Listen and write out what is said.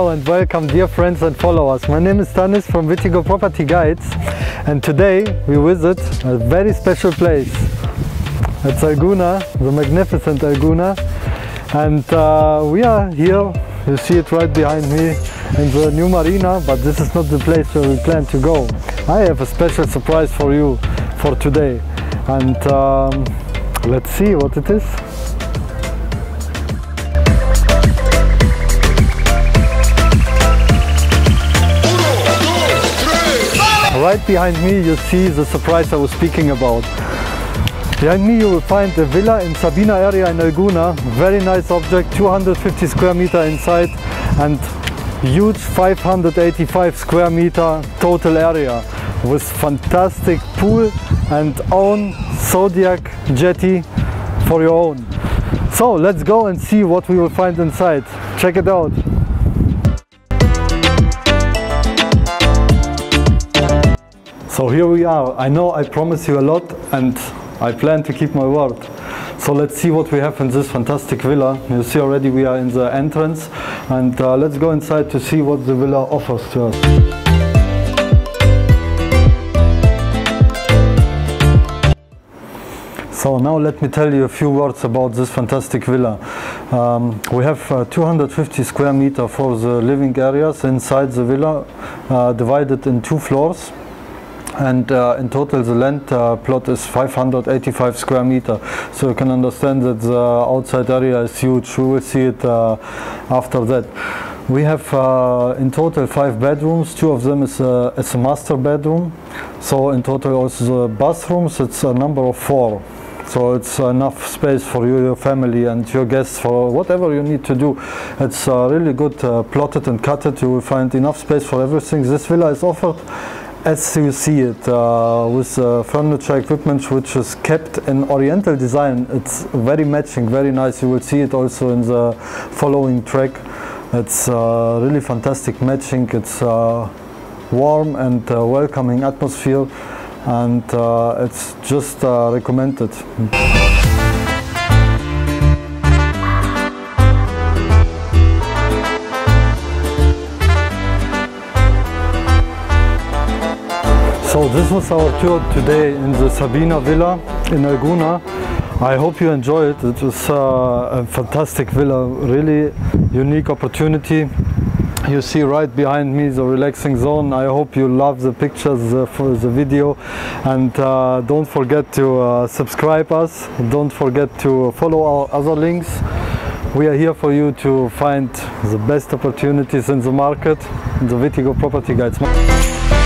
Hello and welcome, dear friends and followers. My name is Stanis from Wittigo Property Guides, and today we visit a very special place. It's Alguna, the magnificent Alguna, and we are here. You see it right behind me in the new marina, but this is not the place where we plan to go. I have a special surprise for you for today, and let's see what it is. Right behind me you see the surprise I was speaking about. Behind me you will find a villa in Sabina area in Alguna. Very nice object, 250 square meter inside and huge 585 square meter total area with fantastic pool and own Zodiac jetty for your own. So let's go and see what we will find inside. Check it out. So here we are. I know I promise you a lot and I plan to keep my word. So let's see what we have in this fantastic villa. You see already we are in the entrance, and let's go inside to see what the villa offers to us. So now let me tell you a few words about this fantastic villa. We have 250 square meter for the living areas inside the villa, divided in 2 floors. And in total the land plot is 585 square meter, so you can understand that the outside area is huge. We will see it after that. We have in total 5 bedrooms, 2 of them is a master bedroom, so in total also the bathrooms it's a number of 4. So it's enough space for you, your family and your guests for whatever you need to do. It's really good plotted and cutted. You will find enough space for everything. This villa is offered as you see it, with furniture equipment which is kept in Oriental design. It's very matching, very nice. You will see it also in the following track. It's really fantastic matching. It's warm and welcoming atmosphere, and it's just recommended. So this was our tour today in the Sabina Villa in Alguna. I hope you enjoyed it. It was a fantastic villa, really unique opportunity. You see right behind me the relaxing zone. I hope you love the pictures for the video, and don't forget to subscribe us. Don't forget to follow our other links. We are here for you to find the best opportunities in the market, the Wittigo Property Guides.